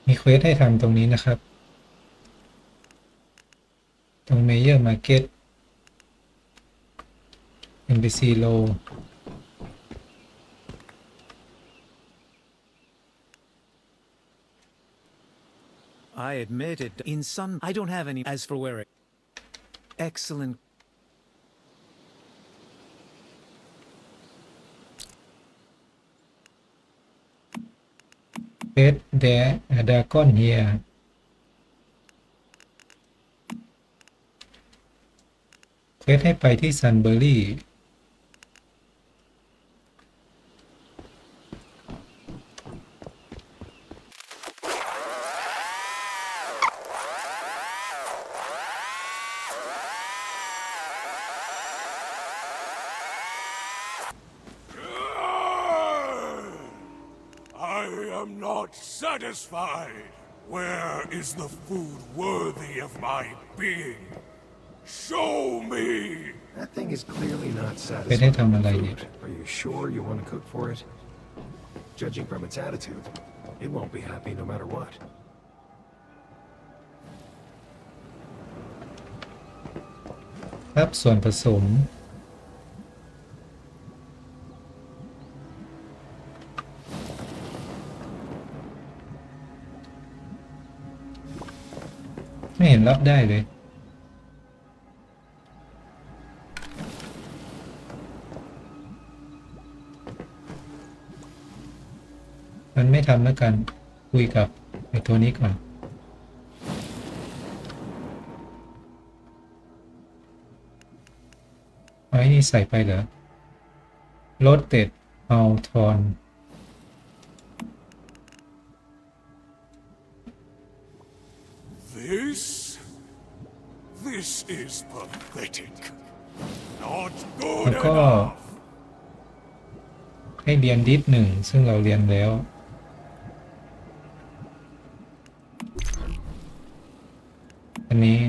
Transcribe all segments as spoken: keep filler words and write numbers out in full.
มีเควสให้ทำตรงนี้นะครับตรงเมเยอร์มาร์เก็ต เอ็น พี ซี Low I admit it. In some, I don't have any. As for wearing, excellent. เควสแดดากอนเฮียเควสให้ไปที่ซันเบอร์รี่ I am not satisfied. Where is the food worthy of my being? Show me! That thing is clearly not เป็นให้ satisfied ทำอะไร with เนี่ย food. Are you sure you want to cook for it? Judging from its attitude, it won't be happy no matter what. ครับส่วนผสมไม่เห็นรับได้เลยมันไม่ทำแล้วกันคุยกับไอ้ตัวนี้ก่อนเอาไอ้นี่ใส่ไปเหรอรสเด็ดเอาทอน This? This is pathetic. Not แล้ good วก็ enough. ให้เรียนดิสหนึ่งซึ่งเราเรียนแล้วอันนี้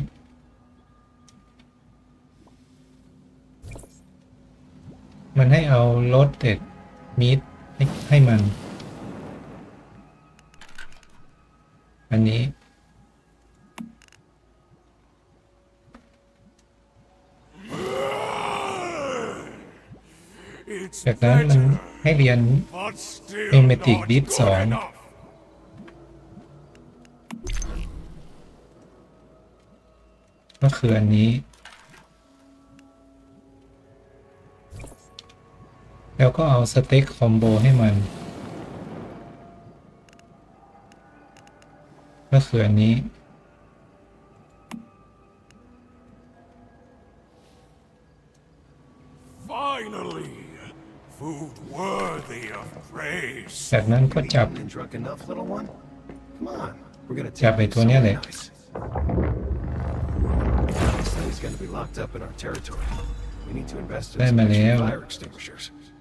มันให้เอารสเด็ดมีดให้ให้มันอันนี้จากนั้นมันให้เรียน But still Thematic not Disc good สอง enough. ก็คืออันนี้แล้วก็เอาสเต็กคอมโบให้มันก็คืออันนี้ Finally, food worthy of praise. จากนั้นก็จับ Eaten and drunk enough, little one? Come on, we're gonna จับ take ไอ้ you ตัวเนี้ย somewhere เลย nice. This thing's gonna be locked up in our territory. We need to invest in ได้ some มาแล้ว extra fire extinguishers.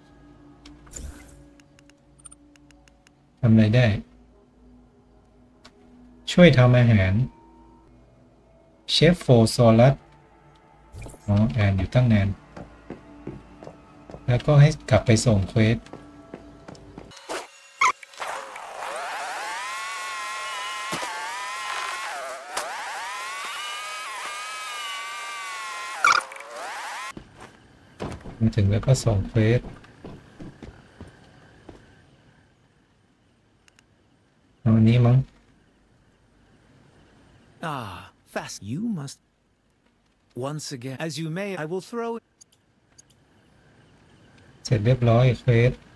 ทำอะไรได้ ช่วยทำอาหารเชฟโฟซอรัสอ๋อแอนอยู่ตั้งนานแล้วก็ให้กลับไปส่งเควสมาถึงแล้วก็ส่งเควสเอาอันนี้มั้ง Ah, fast. You must. Once again, as you may, I will throw. เสร็จเรียบร้อยเควส